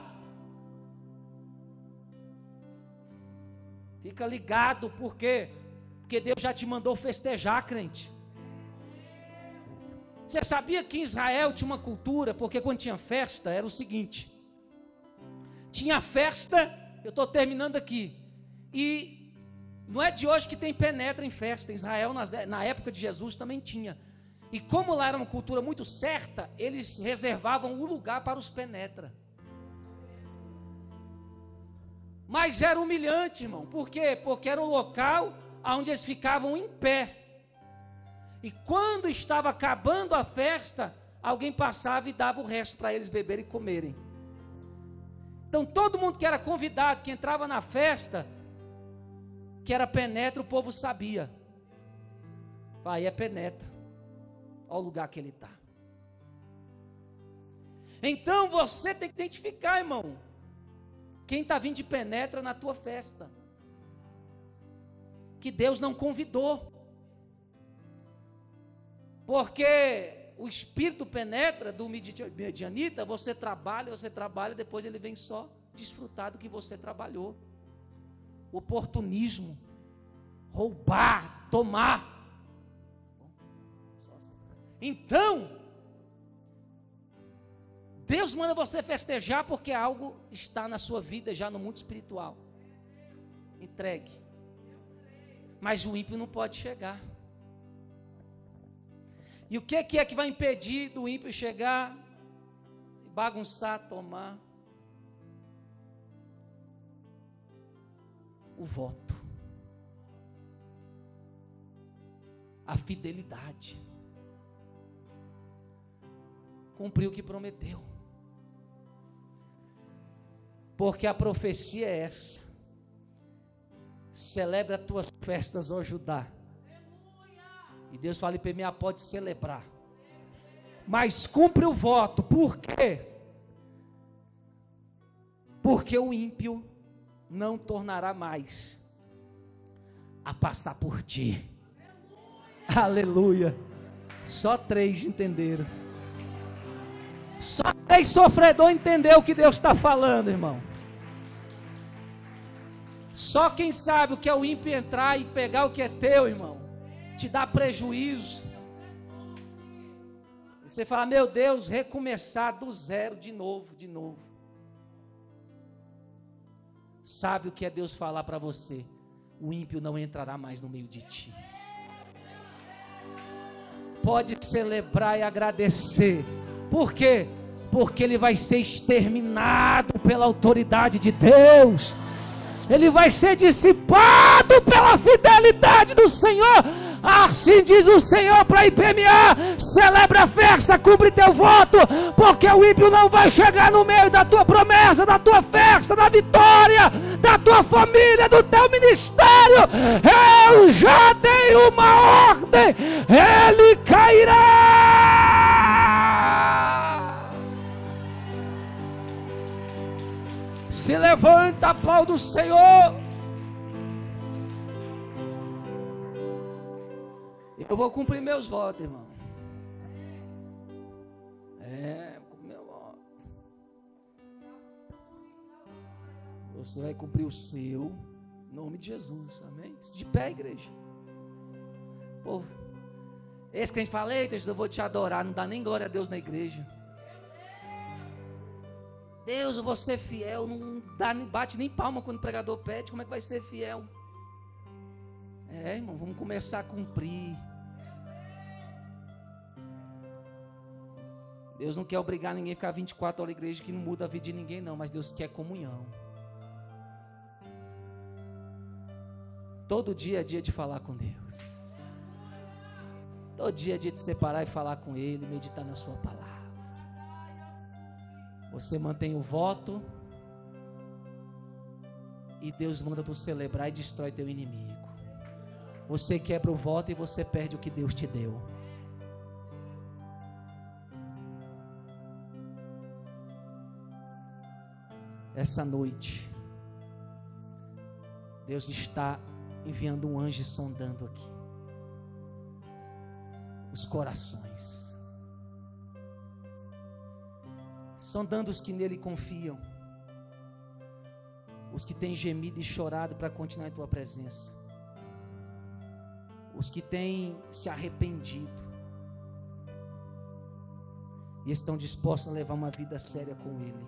Fica ligado, por quê? Porque Deus já te mandou festejar, crente. Você sabia que em Israel tinha uma cultura, porque quando tinha festa, era o seguinte: tinha festa, eu estou terminando aqui, e não é de hoje que tem penetra em festa. Em Israel, na época de Jesus, também tinha. E como lá era uma cultura muito certa, eles reservavam o lugar para os penetra. Mas era humilhante, irmão. Por quê? Porque era um local onde eles ficavam em pé. E quando estava acabando a festa, alguém passava e dava o resto para eles beberem e comerem. Então todo mundo que era convidado, que entrava na festa, que era penetra, o povo sabia. Aí é penetra. Olha o lugar que ele está. Então você tem que identificar, irmão, quem está vindo de penetra na tua festa, que Deus não convidou. Porque o espírito penetra do midianita, você trabalha, você trabalha, depois ele vem só desfrutar do que você trabalhou. Oportunismo, roubar, tomar. Então, Deus manda você festejar porque algo está na sua vida já no mundo espiritual. Entregue. Mas o ímpio não pode chegar. E o que é que vai impedir do ímpio chegar, bagunçar, tomar? O voto. A fidelidade. Cumpriu o que prometeu. Porque a profecia é essa: celebra as tuas festas, ó Judá. E Deus fala para mim, pode celebrar, mas cumpre o voto. Por quê? Porque o ímpio não tornará mais a passar por ti. Aleluia. Aleluia. Só três entenderam. Só três sofredores entenderam o que Deus está falando, irmão. Só quem sabe o que é o ímpio entrar e pegar o que é teu, irmão, te dá prejuízo. Você fala, meu Deus, recomeçar do zero de novo, de novo. Sabe o que é Deus falar para você? O ímpio não entrará mais no meio de ti. Pode celebrar e agradecer. Por quê? Porque ele vai ser exterminado pela autoridade de Deus. Ele vai ser dissipado pela fidelidade do Senhor. Assim diz o Senhor para a I P M A: celebra a festa, cumpre teu voto, porque o ímpio não vai chegar no meio da tua promessa, da tua festa, da vitória, da tua família, do teu ministério. Eu já dei uma ordem, ele cairá. Se levanta, aplauda o Senhor. Eu vou cumprir meus votos, irmão. É, vou cumprir meu voto. Você vai cumprir o seu, em nome de Jesus, amém? De pé, igreja. Pô, esse que a gente fala, eita, eu vou te adorar, não dá nem glória a Deus na igreja. Deus, eu vou ser fiel, não dá, nem bate nem palma quando o pregador pede, como é que vai ser fiel? É, irmão, vamos começar a cumprir. Deus não quer obrigar ninguém a ficar vinte e quatro horas na igreja, que não muda a vida de ninguém não, mas Deus quer comunhão. Todo dia é dia de falar com Deus. Todo dia é dia de separar e falar com Ele, meditar na sua palavra. Você mantém o voto e Deus manda tu celebrar e destrói teu inimigo. Você quebra o voto e você perde o que Deus te deu. Essa noite, Deus está enviando um anjo sondando aqui os corações, sondando os que nele confiam, os que têm gemido e chorado para continuar em tua presença, os que têm se arrependido e estão dispostos a levar uma vida séria com Ele.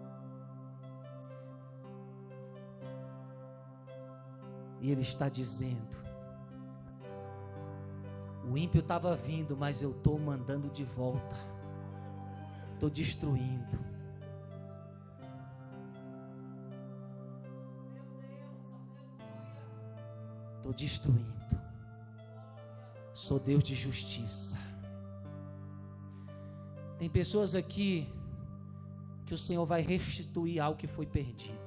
E Ele está dizendo: o ímpio estava vindo, mas eu estou mandando de volta, estou destruindo. Estou destruindo. Sou Deus de justiça. Tem pessoas aqui que o Senhor vai restituir algo que foi perdido.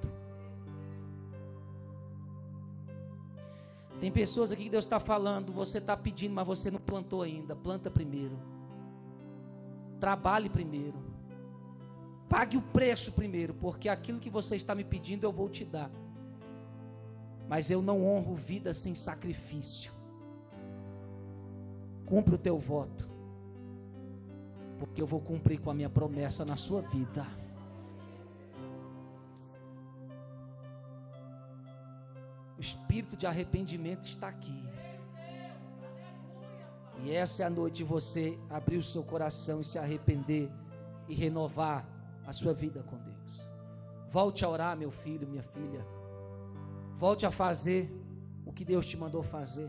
Tem pessoas aqui que Deus está falando, você está pedindo, mas você não plantou ainda. Planta primeiro. Trabalhe primeiro. Pague o preço primeiro, porque aquilo que você está me pedindo eu vou te dar. Mas eu não honro vida sem sacrifício. Cumpre o teu voto, porque eu vou cumprir com a minha promessa na sua vida. O espírito de arrependimento está aqui. E essa é a noite de você abrir o seu coração e se arrepender e renovar a sua vida com Deus. Volte a orar, meu filho, minha filha. Volte a fazer o que Deus te mandou fazer.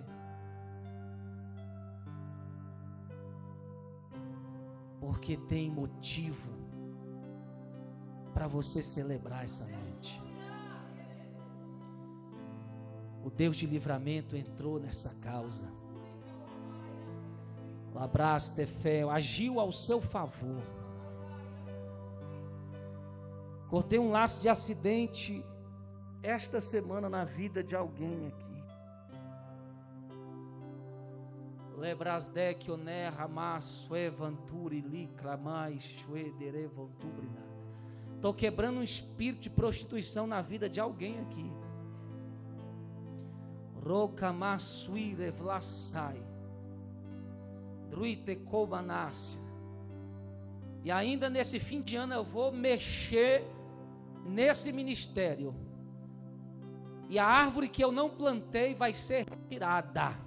Porque tem motivo para você celebrar essa noite. O Deus de livramento entrou nessa causa. O abraço de fé agiu ao seu favor. Cortei um laço de acidente esta semana na vida de alguém aqui. Lebrasdec oné ramasso evanturi licramai chuedere voltubrina. Estou quebrando um espírito de prostituição na vida de alguém aqui. Rocamassuire vlassai druite cobanácia. E ainda nesse fim de ano eu vou mexer nesse ministério. E a árvore que eu não plantei vai ser retirada.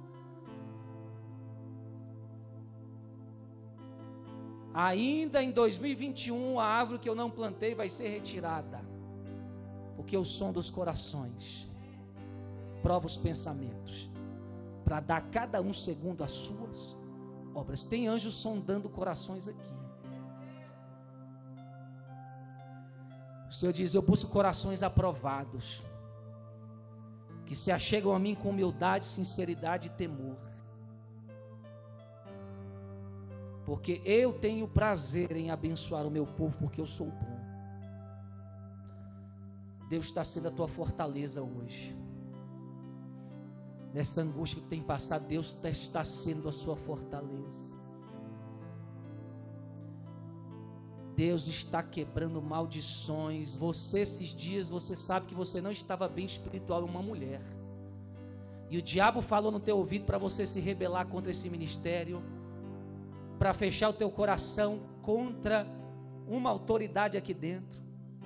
Ainda em dois mil e vinte e um, a árvore que eu não plantei vai ser retirada. Porque eu sondo os corações, prova os pensamentos, para dar a cada um segundo as suas obras. Tem anjos sondando corações aqui. O Senhor diz: eu busco corações aprovados, que se achegam a mim com humildade, sinceridade e temor. Porque eu tenho prazer em abençoar o meu povo, porque eu sou bom. Deus está sendo a tua fortaleza hoje. Nessa angústia que tem passado, Deus está sendo a sua fortaleza. Deus está quebrando maldições. Você, esses dias, você sabe que você não estava bem espiritual, uma mulher. E o diabo falou no teu ouvido para você se rebelar contra esse ministério, para fechar o teu coração contra uma autoridade aqui dentro.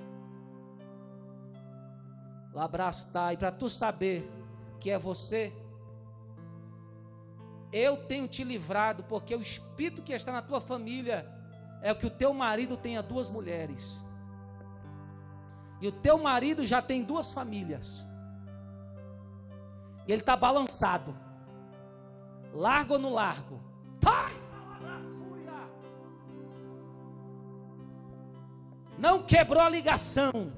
Labrastai, para tu saber que é você, eu tenho te livrado, porque o espírito que está na tua família é o que o teu marido tenha duas mulheres, e o teu marido já tem duas famílias, e ele está balançado, largo ou não largo? Ai! Não quebrou a ligação,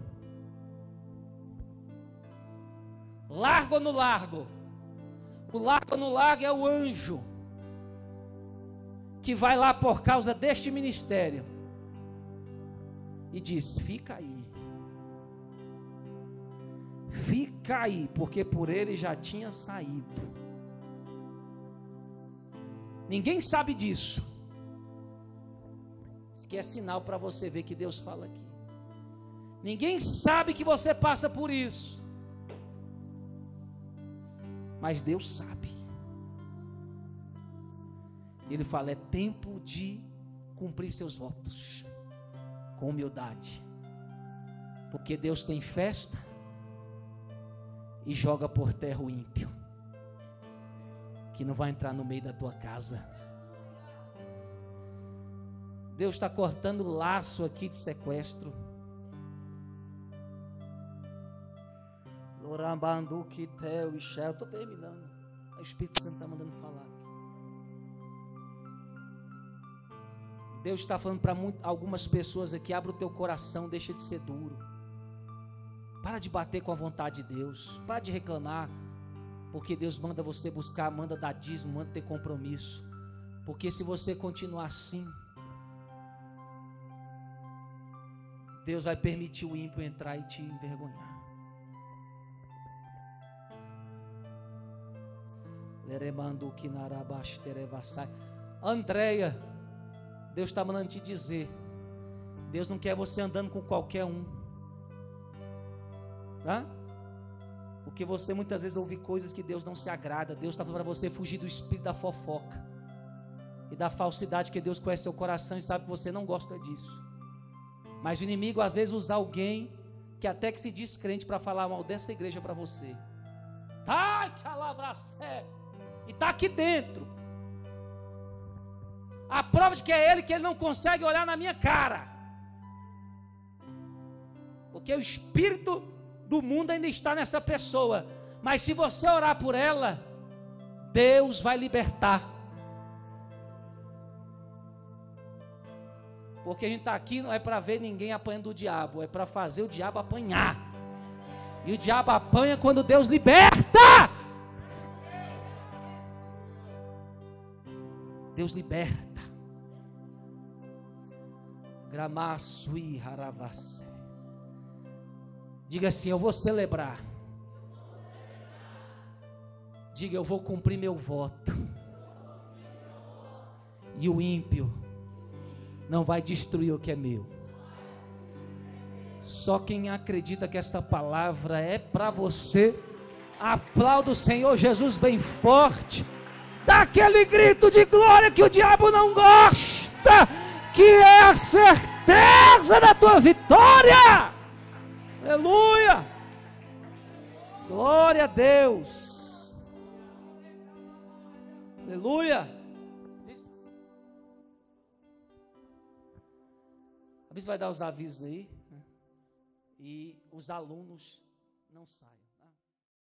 largo ou no largo? O largo ou no largo é o anjo que vai lá por causa deste ministério e diz: fica aí, fica aí, porque por ele já tinha saído. Ninguém sabe disso. Isso aqui é sinal para você ver que Deus fala aqui. Ninguém sabe que você passa por isso, mas Deus sabe. Ele fala: é tempo de cumprir seus votos com humildade, porque Deus tem festa e joga por terra o ímpio, que não vai entrar no meio da tua casa. Deus está cortando o laço aqui de sequestro. Estou terminando. O Espírito Santo está mandando falar. Deus está falando para algumas pessoas aqui: abre o teu coração, deixa de ser duro. Para de bater com a vontade de Deus. Para de reclamar, porque Deus manda você buscar, manda dar dízimo, manda ter compromisso. Porque se você continuar assim, Deus vai permitir o ímpio entrar e te envergonhar. Andréia, Deus está mandando te dizer: Deus não quer você andando com qualquer um, tá? Porque você muitas vezes ouve coisas que Deus não se agrada. Deus está falando para você fugir do espírito da fofoca e da falsidade, que Deus conhece seu coração e sabe que você não gosta disso. Mas o inimigo às vezes usa alguém que até que se diz crente para falar mal dessa igreja para você. Tá, calabracé. E está aqui dentro. A prova de que é ele, que ele não consegue olhar na minha cara. Porque o espírito do mundo ainda está nessa pessoa. Mas se você orar por ela, Deus vai libertar. Porque a gente está aqui não é para ver ninguém apanhando do diabo, é para fazer o diabo apanhar. E o diabo apanha quando Deus liberta. Deus liberta. Gramassui haravase. Diga assim: eu vou celebrar. Diga: eu vou cumprir meu voto. E o ímpio não vai destruir o que é meu. Só quem acredita que essa palavra é para você, aplauda o Senhor Jesus bem forte. Dá aquele grito de glória que o diabo não gosta, que é a certeza da tua vitória. Aleluia! Glória a Deus! Aleluia! A bispa vai dar os avisos aí, né? E os alunos não saem.